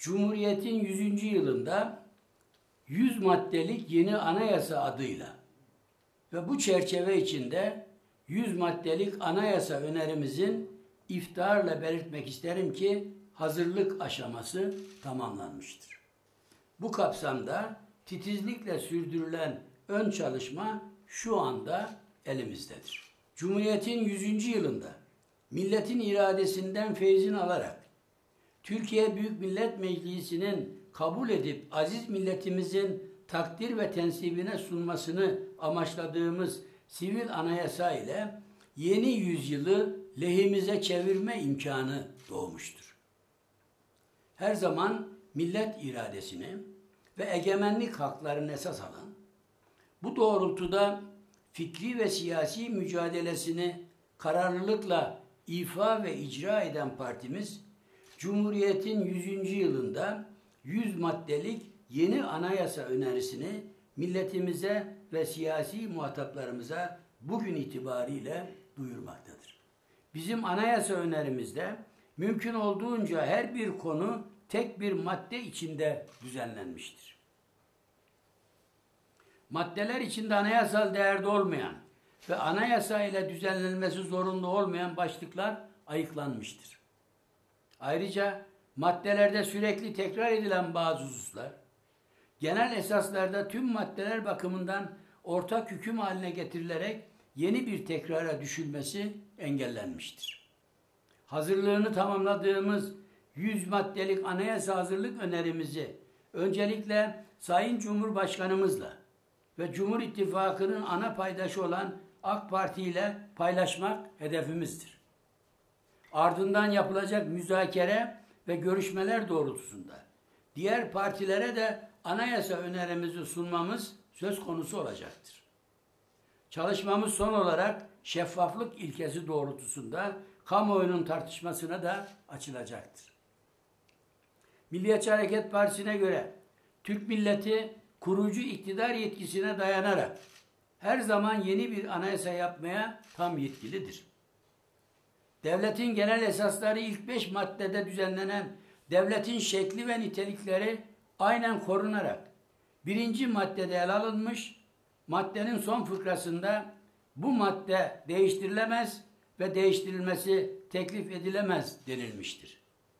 Cumhuriyet'in 100. yılında 100 maddelik yeni anayasa adıyla ve bu çerçeve içinde 100 maddelik anayasa önerimizin iftiharla belirtmek isterim ki hazırlık aşaması tamamlanmıştır. Bu kapsamda titizlikle sürdürülen ön çalışma şu anda elimizdedir. Cumhuriyet'in 100. yılında milletin iradesinden feyzini alarak Türkiye Büyük Millet Meclisi'nin kabul edip aziz milletimizin takdir ve tensibine sunmasını amaçladığımız sivil anayasa ile yeni yüzyılı lehimize çevirme imkanı doğmuştur. Her zaman millet iradesini ve egemenlik haklarını esas alan, bu doğrultuda fikri ve siyasi mücadelesini kararlılıkla ifa ve icra eden partimiz, Cumhuriyet'in 100. yılında 100 maddelik yeni anayasa önerisini milletimize ve siyasi muhataplarımıza bugün itibariyle duyurmaktadır. Bizim anayasa önerimizde mümkün olduğunca her bir konu tek bir madde içinde düzenlenmiştir. Maddeler içinde anayasal değerde olmayan ve anayasa ile düzenlenmesi zorunlu olmayan başlıklar ayıklanmıştır. Ayrıca maddelerde sürekli tekrar edilen bazı hususlar, genel esaslarda tüm maddeler bakımından ortak hüküm haline getirilerek yeni bir tekrara düşülmesi engellenmiştir. Hazırlığını tamamladığımız 100 maddelik anayasa hazırlık önerimizi öncelikle Sayın Cumhurbaşkanımızla ve Cumhur İttifakı'nın ana paydaşı olan AK Parti ile paylaşmak hedefimizdir. Ardından yapılacak müzakere ve görüşmeler doğrultusunda diğer partilere de anayasa önerimizi sunmamız söz konusu olacaktır. Çalışmamız son olarak şeffaflık ilkesi doğrultusunda kamuoyunun tartışmasına da açılacaktır. Milliyetçi Hareket Partisi'ne göre Türk milleti kurucu iktidar yetkisine dayanarak her zaman yeni bir anayasa yapmaya tam yetkilidir. Devletin genel esasları ilk 5 maddede düzenlenen devletin şekli ve nitelikleri aynen korunarak 1. maddede ele alınmış, maddenin son fıkrasında bu madde değiştirilemez ve değiştirilmesi teklif edilemez denilmiştir.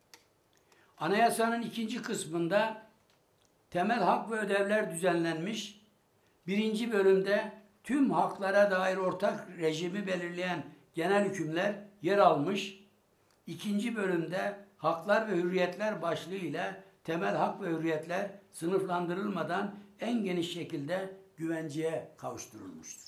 Anayasanın 2. kısmında temel hak ve ödevler düzenlenmiş, 1. bölümde tüm haklara dair ortak rejimi belirleyen genel hükümler yer almış, 2. bölümde haklar ve hürriyetler başlığıyla temel hak ve hürriyetler sınıflandırılmadan en geniş şekilde güvenceye kavuşturulmuştur.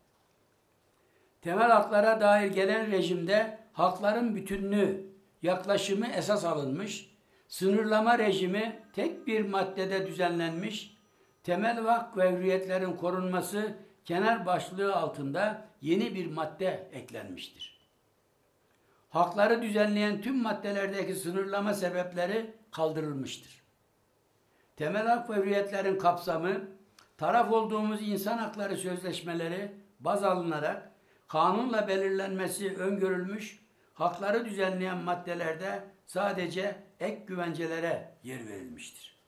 Temel haklara dair gelen rejimde hakların bütünlüğü yaklaşımı esas alınmış, sınırlama rejimi tek bir maddede düzenlenmiş, temel hak ve hürriyetlerin korunması kenar başlığı altında yeni bir madde eklenmiştir. Hakları düzenleyen tüm maddelerdeki sınırlama sebepleri kaldırılmıştır. Temel hak ve hürriyetlerin kapsamı, taraf olduğumuz insan hakları sözleşmeleri baz alınarak kanunla belirlenmesi öngörülmüş, hakları düzenleyen maddelerde sadece ek güvencelere yer verilmiştir.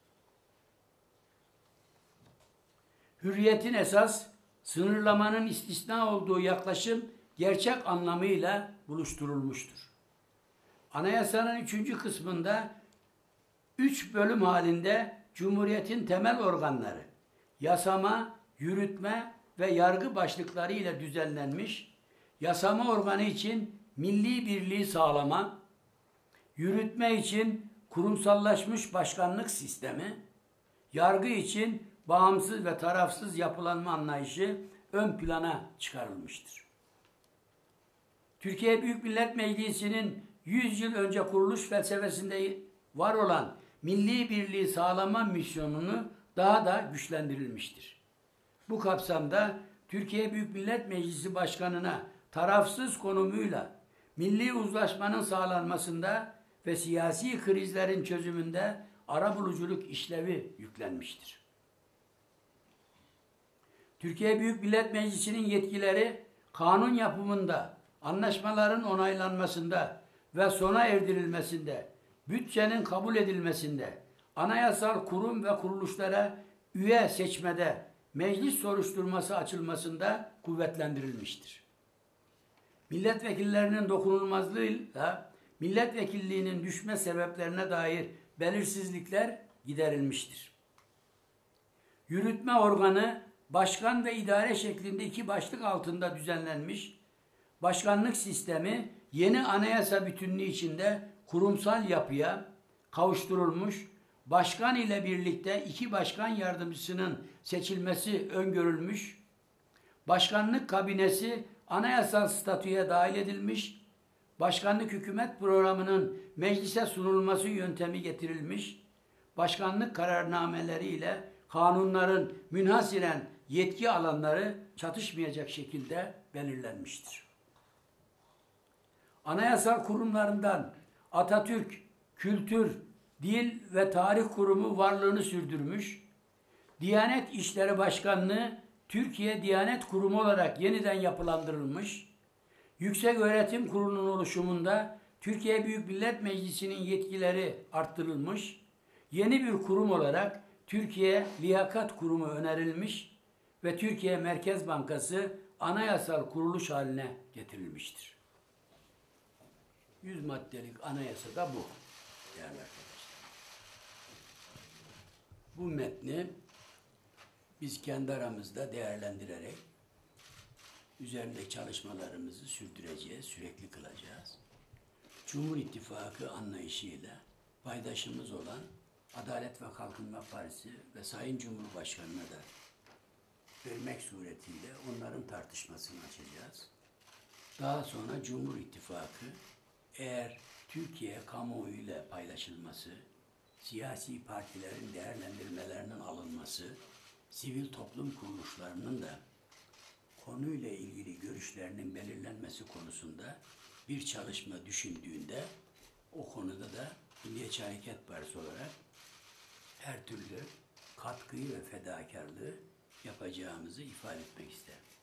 Hürriyetin esas, sınırlamanın istisna olduğu yaklaşım gerçek anlamıyla buluşturulmuştur. Anayasanın 3. kısmında 3 bölüm halinde Cumhuriyet'in temel organları, yasama, yürütme ve yargı başlıkları ile düzenlenmiş, yasama organı için milli birliği sağlama, yürütme için kurumsallaşmış başkanlık sistemi, yargı için bağımsız ve tarafsız yapılanma anlayışı ön plana çıkarılmıştır. Türkiye Büyük Millet Meclisi'nin 100 yıl önce kuruluş felsefesinde var olan milli birliği sağlama misyonunu daha da güçlendirilmiştir. Bu kapsamda Türkiye Büyük Millet Meclisi Başkanı'na tarafsız konumuyla milli uzlaşmanın sağlanmasında ve siyasi krizlerin çözümünde arabuluculuk işlevi yüklenmiştir. Türkiye Büyük Millet Meclisi'nin yetkileri kanun yapımında, anlaşmaların onaylanmasında ve sona erdirilmesinde, bütçenin kabul edilmesinde, anayasal kurum ve kuruluşlara üye seçmede meclis soruşturması açılmasında kuvvetlendirilmiştir. Milletvekillerinin dokunulmazlığıyla milletvekilliğinin düşme sebeplerine dair belirsizlikler giderilmiştir. Yürütme organı başkan ve idare şeklinde iki başlık altında düzenlenmiş, başkanlık sistemi yeni anayasa bütünlüğü içinde kurumsal yapıya kavuşturulmuş, başkan ile birlikte iki başkan yardımcısının seçilmesi öngörülmüş, başkanlık kabinesi anayasal statüye dahil edilmiş, başkanlık hükümet programının meclise sunulması yöntemi getirilmiş, başkanlık kararnameleriyle kanunların münhasıren yetki alanları çatışmayacak şekilde belirlenmiştir. Anayasal kurumlarından Atatürk Kültür, Dil ve Tarih Kurumu varlığını sürdürmüş, Diyanet İşleri Başkanlığı Türkiye Diyanet Kurumu olarak yeniden yapılandırılmış, Yükseköğretim Kurulu'nun oluşumunda Türkiye Büyük Millet Meclisi'nin yetkileri arttırılmış, yeni bir kurum olarak Türkiye Liyakat Kurumu önerilmiş ve Türkiye Merkez Bankası anayasal kuruluş haline getirilmiştir. 100 maddelik anayasa da bu değerli arkadaşlar. Bu metni biz kendi aramızda değerlendirerek üzerinde çalışmalarımızı sürdüreceğiz, sürekli kılacağız. Cumhur İttifakı anlayışıyla paydaşımız olan Adalet ve Kalkınma Partisi ve Sayın Cumhurbaşkanı'na da vermek suretiyle onların tartışmasını açacağız. Daha sonra Cumhur İttifakı eğer Türkiye kamuoyu ile paylaşılması, siyasi partilerin değerlendirmelerinin alınması, sivil toplum kuruluşlarının da konuyla ilgili görüşlerinin belirlenmesi konusunda bir çalışma düşündüğünde o konuda da Milliyetçi Hareket Partisi olarak her türlü katkıyı ve fedakarlığı yapacağımızı ifade etmek isterim.